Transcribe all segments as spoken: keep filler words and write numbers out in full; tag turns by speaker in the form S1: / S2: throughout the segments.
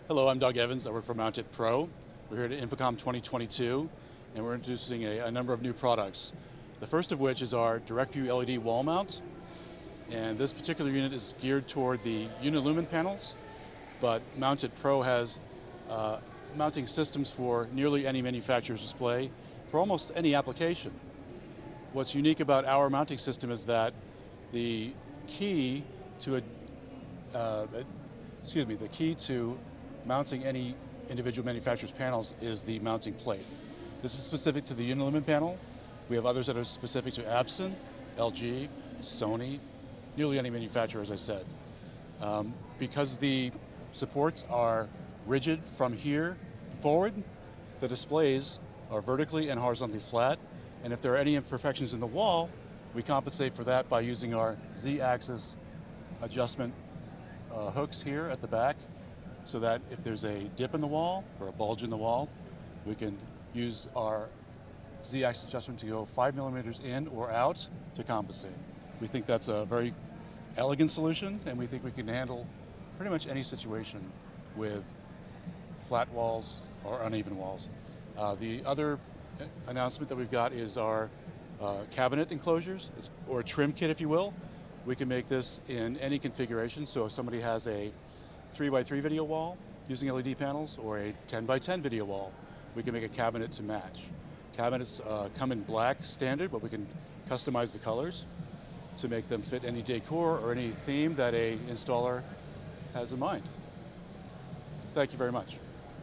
S1: Hello, I'm Doug Evans. I work for Mount It Pro. We're here at InfoComm twenty twenty-two, and we're introducing a, a number of new products. The first of which is our DirectView L E D wall mount. And this particular unit is geared toward the Unilumin panels, but Mount It Pro has uh, mounting systems for nearly any manufacturer's display for almost any application. What's unique about our mounting system is that the key to a, uh, excuse me, the key to mounting any individual manufacturer's panels is the mounting plate. This is specific to the Unilumin panel. We have others that are specific to Epson, L G, Sony, nearly any manufacturer, as I said. Um, because the supports are rigid from here forward, the displays are vertically and horizontally flat, and if there are any imperfections in the wall, we compensate for that by using our Z-axis adjustment uh, hooks here at the back, so that if there's a dip in the wall or a bulge in the wall, we can use our Z-axis adjustment to go five millimeters in or out to compensate. We think that's a very elegant solution, and we think we can handle pretty much any situation with flat walls or uneven walls. Uh, the other announcement that we've got is our uh, cabinet enclosures, it's, or a trim kit, if you will. We can make this in any configuration, so if somebody has a three by three video wall using L E D panels or a ten by ten video wall, we can make a cabinet to match. Cabinets uh, come in black standard, but we can customize the colors to make them fit any decor or any theme that a installer has in mind. Thank you very much.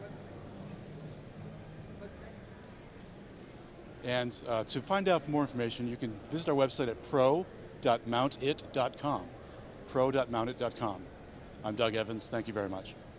S1: And uh, to find out more information, you can visit our website at pro dot mount it dot com. pro dot mount it dot com. I'm Doug Evans. Thank you very much.